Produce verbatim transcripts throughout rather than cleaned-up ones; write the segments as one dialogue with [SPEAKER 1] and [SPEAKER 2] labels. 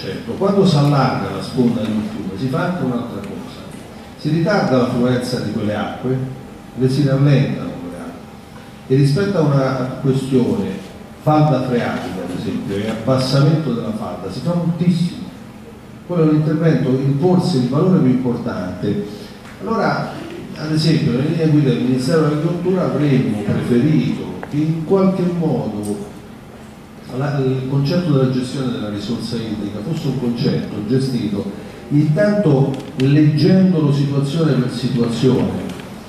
[SPEAKER 1] concetto. Quando si allarga la sponda di un fiume si fa anche un'altra cosa, si ritarda la fluenza di quelle acque, le si rallentano quelle acque, e rispetto a una questione falda freatica ad esempio e abbassamento della falda si fa moltissimo. Quello è un intervento in forse il valore più importante. Allora, ad esempio, nelle linee guida del Ministero dell'Agricoltura avremmo preferito che in qualche modo la, il concetto della gestione della risorsa idrica fosse un concetto gestito intanto leggendolo situazione per situazione.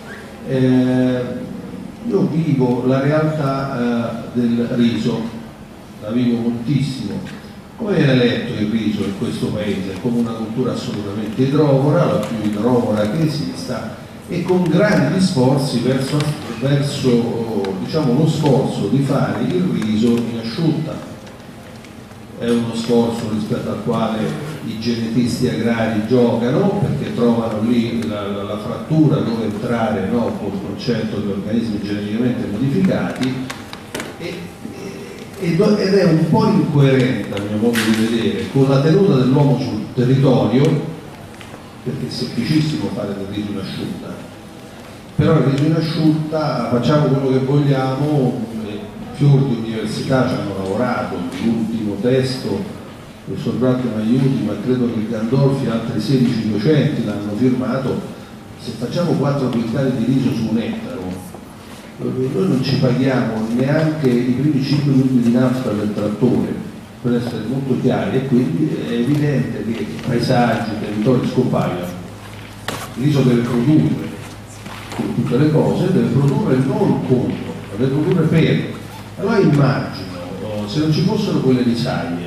[SPEAKER 1] Eh, io vivo la realtà eh, del riso, la vivo moltissimo. Come viene letto il riso in questo paese? Come una cultura assolutamente idrovora, la più idrovora che esista, e con grandi sforzi verso, verso diciamo, lo sforzo di fare il riso in asciutta. È uno sforzo rispetto al quale i genetisti agrari giocano, perché trovano lì la, la, la frattura dove entrare, no, con il concetto di organismi geneticamente modificati, e, ed è un po' incoerente a mio modo di vedere con la tenuta dell'uomo sul territorio, perché è semplicissimo fare del riso in asciutta, però il riso in asciutta facciamo quello che vogliamo. Fior di università ci hanno lavorato, l'ultimo testo, il professor Bratti mi aiuti, ma credo che Gandolfi e altri sedici docenti l'hanno firmato. Se facciamo quattro quintali di riso su un ettaro, noi non ci paghiamo neanche i primi cinque minuti di nafta del trattore, per essere molto chiari, e quindi è evidente che paesaggi, territori scompaiono. Il riso deve produrre, con tutte le cose, deve produrre non contro, deve produrre per. Allora immagino, se non ci fossero quelle risaie,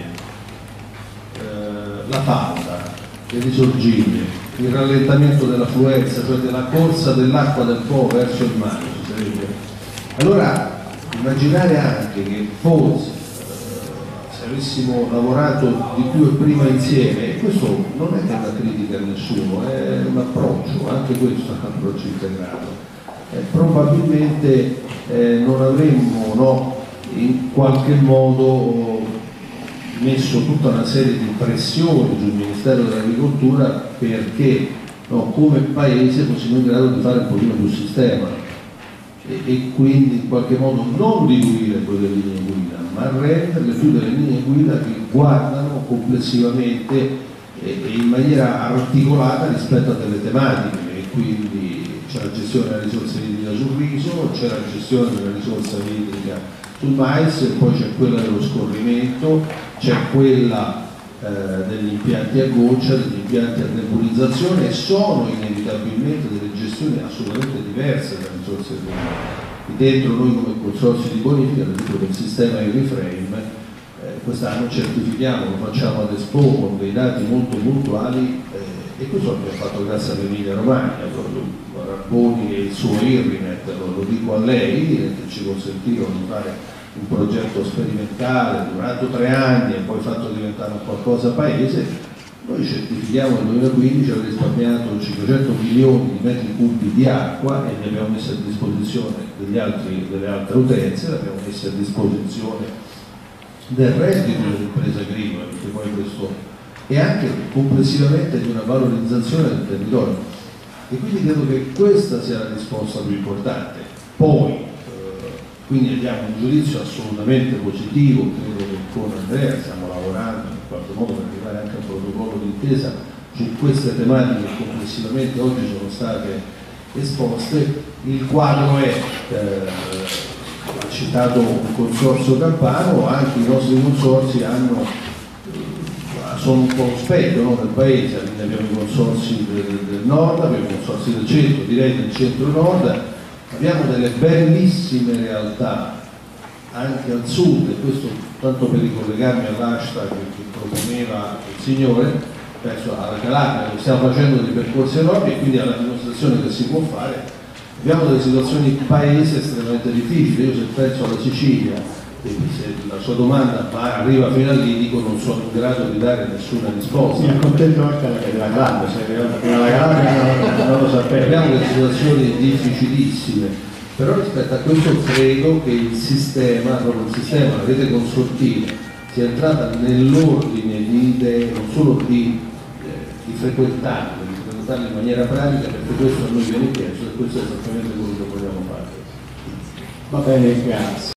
[SPEAKER 1] eh, la falda, le risorgine, il rallentamento della fluenza, cioè della corsa dell'acqua del Po verso il mare, si sarebbe. Allora immaginare anche che forse eh, se avessimo lavorato di più e prima insieme, e questo non è che è una critica a nessuno, è un approccio, anche questo è un approccio integrato, eh, probabilmente eh, non avremmo, no, in qualche modo messo tutta una serie di pressioni sul Ministero dell'Agricoltura perché, no, come paese fossimo in grado di fare un pochino più sistema e, e quindi in qualche modo non diluire quelle linee guida, ma renderle più delle linee guida che guardano complessivamente e, e in maniera articolata rispetto a delle tematiche, e quindi c'è la gestione della risorsa idrica sul riso, c'è la gestione della risorsa idrica sul mais, e poi c'è quella dello scorrimento, c'è quella eh, degli impianti a goccia, degli impianti a nebulizzazione, e sono inevitabilmente delle gestioni assolutamente diverse dalle risorse idriche. Dentro noi come consorzi di bonifica, ad esempio del sistema Irriframe, eh, quest'anno certifichiamo, lo facciamo ad Expo con dei dati molto puntuali, eh, e questo l'abbiamo fatto grazie all'Emilia Romagna, Rabboni e il suo Irrinet, lo, lo dico a lei, che ci consentirono di fare un progetto sperimentale durato tre anni e poi fatto diventare un qualcosa paese. Noi certifichiamo nel duemilaquindici aver risparmiato cinquecento milioni di metri cubi di acqua e li abbiamo messi a disposizione degli altri, delle altre utenze, li abbiamo messi a disposizione del reddito delle imprese agricole, perché poi questo e anche complessivamente di una valorizzazione del territorio, e quindi credo che questa sia la risposta più importante. Poi eh, quindi abbiamo un giudizio assolutamente positivo, credo che con Andrea stiamo lavorando in qualche modo per arrivare anche a un protocollo d'intesa su queste tematiche che complessivamente oggi sono state esposte. Il quadro è eh, ha citato un consorzio campano, anche i nostri consorzi hanno sono un po' lo specchio, no, del paese, quindi abbiamo i consorzi del, del nord, abbiamo i consorzi del centro, direi del centro-nord, abbiamo delle bellissime realtà anche al sud, e questo tanto per ricollegarmi all'hashtag che proponeva il signore, penso alla Calabria, che stiamo facendo dei percorsi enormi e quindi alla dimostrazione che si può fare. Abbiamo delle situazioni di paese estremamente difficili. Io se penso alla Sicilia, se la sua domanda arriva fino a lì, dico non sono in grado di dare nessuna risposta.
[SPEAKER 2] Mi accontento anche della Calabria, se la Calabria non lo sapevo.
[SPEAKER 1] Abbiamo delle situazioni difficilissime, però rispetto a questo credo che il sistema, proprio il sistema, la rete consortile, sia entrata nell'ordine di idee, non solo di, eh, di frequentarli, di frequentarli in maniera pratica, perché questo a noi viene chiesto e questo è esattamente quello che vogliamo fare.
[SPEAKER 2] Va bene, grazie.